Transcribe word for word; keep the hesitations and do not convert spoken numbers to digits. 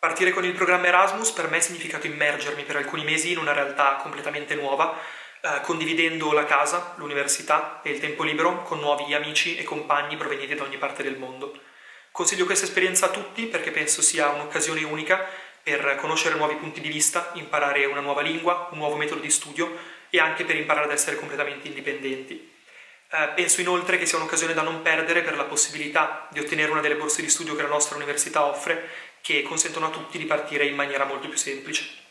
Partire con il programma Erasmus per me ha significato immergermi per alcuni mesi in una realtà completamente nuova, eh, condividendo la casa, l'università e il tempo libero con nuovi amici e compagni provenienti da ogni parte del mondo. Consiglio questa esperienza a tutti perché penso sia un'occasione unica per conoscere nuovi punti di vista, imparare una nuova lingua, un nuovo metodo di studio e anche per imparare ad essere completamente indipendenti. Eh, penso inoltre che sia un'occasione da non perdere per la possibilità di ottenere una delle borse di studio che la nostra università offre, che consentono a tutti di partire in maniera molto più semplice.